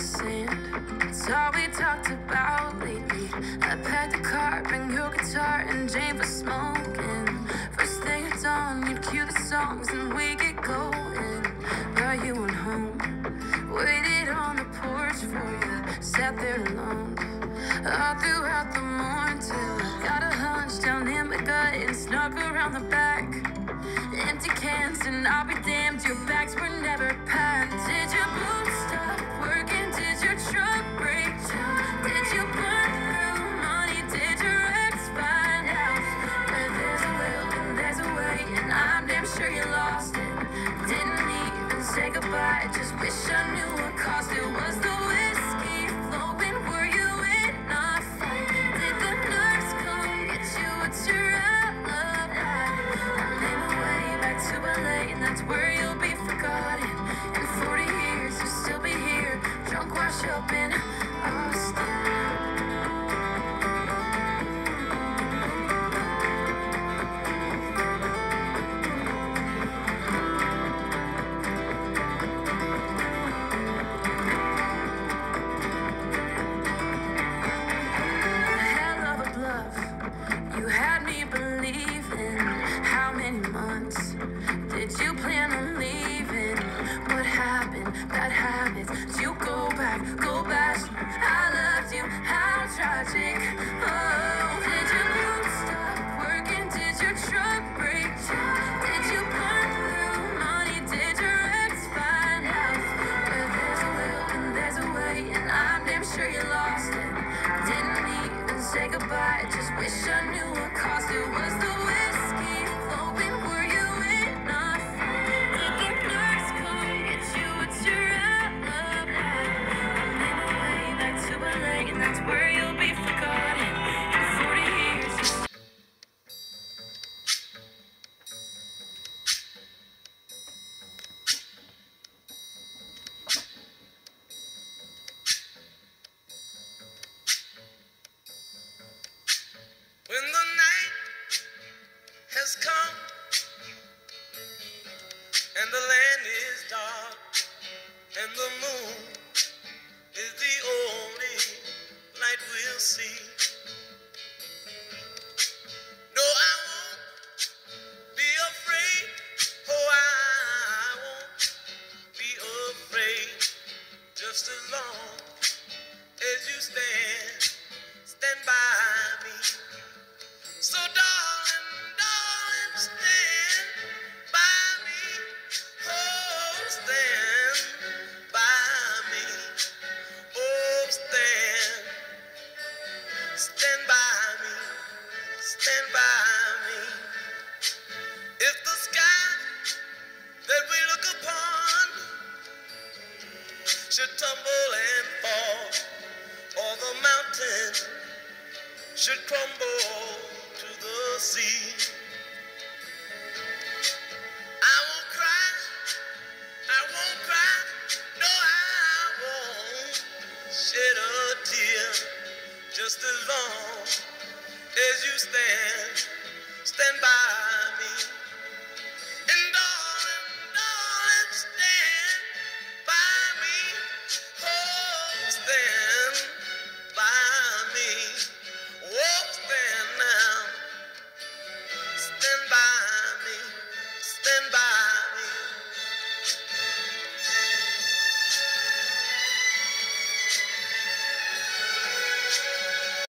sand. It's all we talked about lately. I packed the car, bring your guitar and Jane for smoking. First thing at dawn, you'd cue the songs and we get going. But you went home, waited on the porch for you, sat there alone all throughout the morning till I got a hunch down in my gut and snuck around the back. Empty cans and I'll be damned, your bags were never packed. Did your boots stop working? Did your truck break down? Did you burn through money? Did your ex find out? Where there's a will and there's a way, and I'm damn sure you lost it. Didn't even say goodbye, just wish I knew what caused it. Was the whiskey flowing? Were you in a fight? Did the nurse come get you? What's your alibi? I made my way back to LA, and that's where you'll be forgotten. In 40 years, you'll still be here, drunk, washed up in Austin. Hell of a bluff, you had me believing. How many months did you plan on leaving? What happened? Bad habits. Did you go back? Go back. I loved you. How tragic. Oh, did your boots stop working? Did your truck break down? Did you burn through money? Did your ex find out? Where there's a will and there's a way, and I'm damn sure you lost it. Didn't even say goodbye, just wish I knew what caused it. Was the whiskey flowing? Were you in a fight? Did the nurse come get you? What's your alibi? I made my way back to LA, and that's where you'll be forgotten. In 40 years. When the night has come and the land is dark and the moon is the only light we'll see,